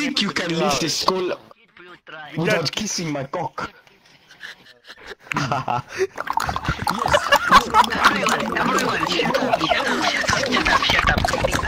think you can leave this school without kissing my cock? Everyone, shut up.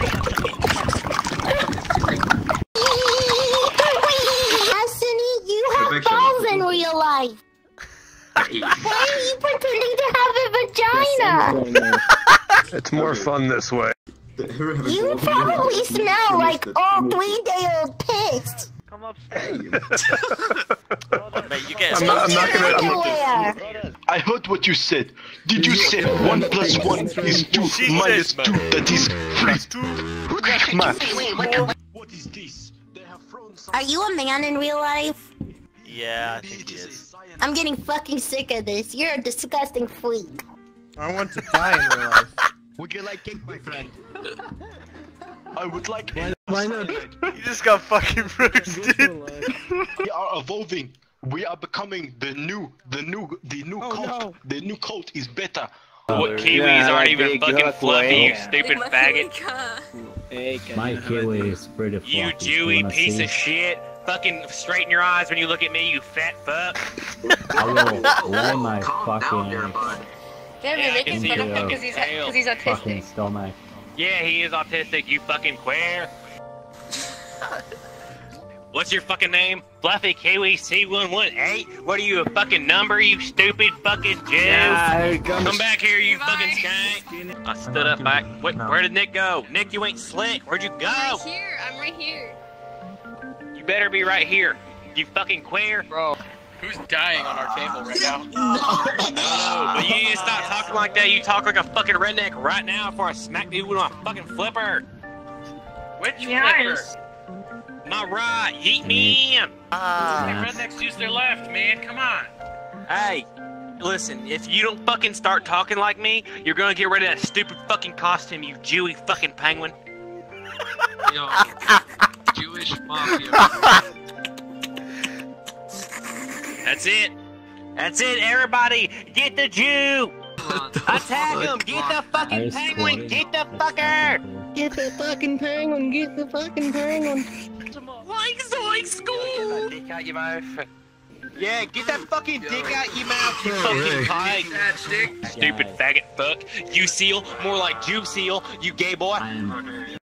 Destiny, you have balls in real life. Why are you pretending to have a vagina? It's more fun this way. You probably smell like old 3-day-old piss. Come upstairs. Mate, you get I'm not gonna. Everywhere. I heard what you said. Did you say 1 + 1 is 2 minus 2? That is 3. Math. Wait, What is this? They have thrown some. are you a man in real life? Yeah, I think he is. I'm getting fucking sick of this. You're a disgusting freak. I want to die in real life. Would you like cake, my friend? I would like. Why not? You just got fucking roasted. We are evolving. We are becoming the new cult. no. The new cult is better. What Kiwis aren't even fucking fluffy, you stupid faggot. My kiwi is pretty fluffy. You Jewy piece of shit. Fucking straighten your eyes when you look at me, you fat fuck. I will lay my fucking Yeah, I can see your fucking tail. fucking stomach. Yeah, he is autistic, you fucking queer. What's your fucking name? Fluffy Kiwi C118? What are you, a fucking number, you stupid fucking Jew? Come back here, you fucking skank. I stood up back. Where did Nick go? Nick, you ain't slick. Where'd you go? I'm right here. You better be right here. You fucking queer. Bro, who's dying on our table right now? No, but you need to stop talking like that. You talk like a fucking redneck right now before I smack you with my fucking flipper. Which flipper? My right, yeet me in. The rednecks use their left, man. Come on. Hey, listen, if you don't fucking start talking like me, you're gonna get rid of that stupid fucking costume, you Jewy fucking penguin. Yo, Jewish mafia. That's it. That's it, everybody. Get the Jew. Attack him. Get the fucking penguin. Get the fucker. Get the fucking penguin, get the fucking penguin. Like zoink school. Dick out your mouth. Yeah, get that fucking dick out your mouth, you fucking pie. Stupid faggot fuck. You seal, more like Jew seal, you gay boy.